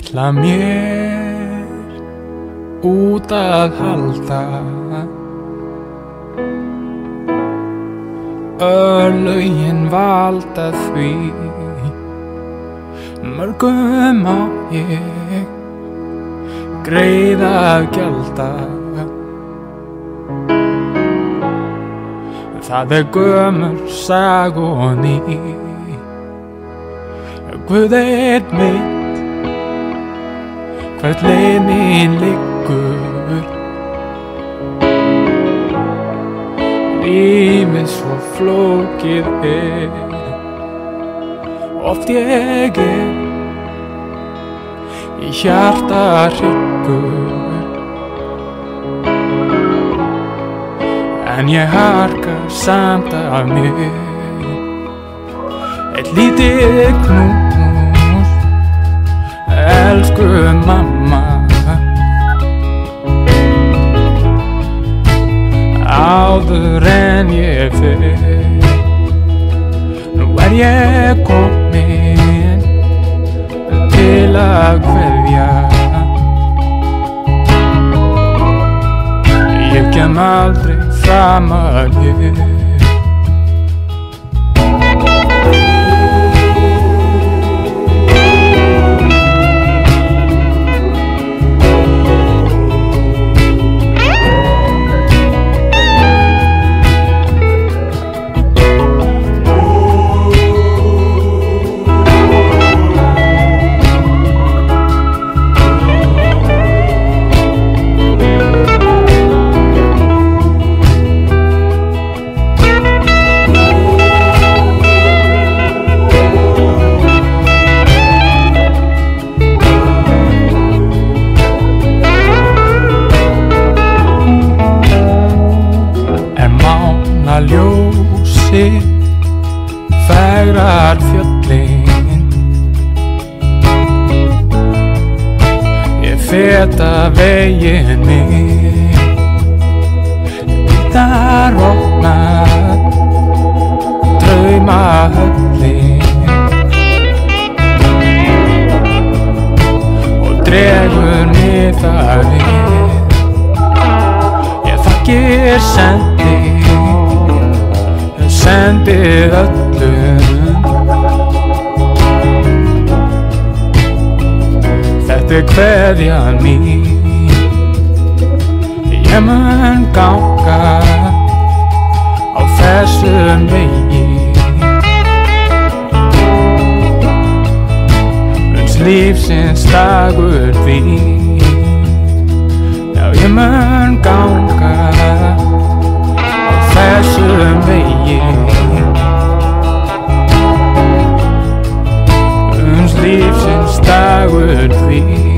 ætla mér út að halda. Örlögin valda því, mörgum á ég greiða að gjalda. Það gömul saga og ný, Guð einn veit hvert leið mín liggur. Lífið svo flókið oft ég í hjarta hryggur. En ég harka samt af mér eitt lítið knús, elsku mamma. Áður en ég fer, nú ég komin til að kveðja. Ég kem aldrei fram að ég. Ljósið fegrar fjöllin, ég feta veginn minn, þar opnar draumahöllin og dregur mig þar við. Ég þakkir sendið öllum. Þetta kveðjan mín, ég mun ganga á þessum vegi. Uns lífsins dagur því, já ég mun ganga á þessum vegi. Lífsins dagur því.